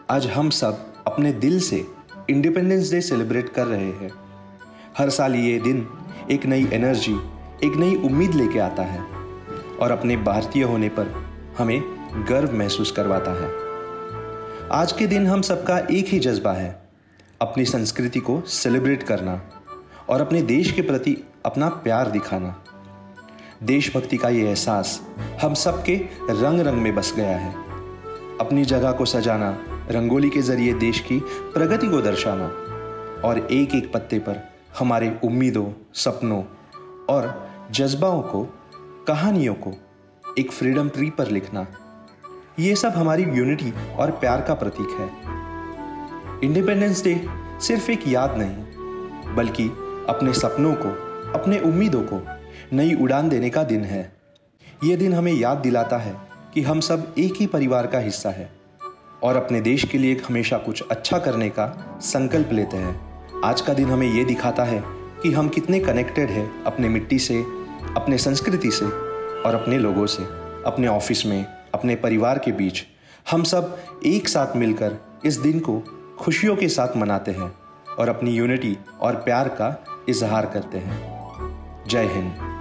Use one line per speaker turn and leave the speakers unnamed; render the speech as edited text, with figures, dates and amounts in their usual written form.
आज हम सब अपने दिल से इंडिपेंडेंस डे सेलिब्रेट कर रहे हैं। हर साल ये दिन एक नई एनर्जी, एक नई उम्मीद लेके आता है और अपने भारतीय होने पर हमें गर्व महसूस करवाता है। आज के दिन हम सबका एक ही जज्बा है, अपनी संस्कृति को सेलिब्रेट करना और अपने देश के प्रति अपना प्यार दिखाना। देशभक्ति का ये एहसास हम सबके रंग रंग में बस गया है। अपनी जगह को सजाना, रंगोली के जरिए देश की प्रगति को दर्शाना और एक एक पत्ते पर हमारे उम्मीदों, सपनों और जज्बाओं को, कहानियों को एक फ्रीडम ट्री पर लिखना, ये सब हमारी यूनिटी और प्यार का प्रतीक है। इंडिपेंडेंस डे सिर्फ एक याद नहीं, बल्कि अपने सपनों को, अपने उम्मीदों को नई उड़ान देने का दिन है। ये दिन हमें याद दिलाता है कि हम सब एक ही परिवार का हिस्सा है और अपने देश के लिए हमेशा कुछ अच्छा करने का संकल्प लेते हैं। आज का दिन हमें ये दिखाता है कि हम कितने कनेक्टेड हैं अपने मिट्टी से, अपने संस्कृति से और अपने लोगों से। अपने ऑफिस में, अपने परिवार के बीच हम सब एक साथ मिलकर इस दिन को खुशियों के साथ मनाते हैं और अपनी यूनिटी और प्यार का इजहार करते हैं। जय हिंद।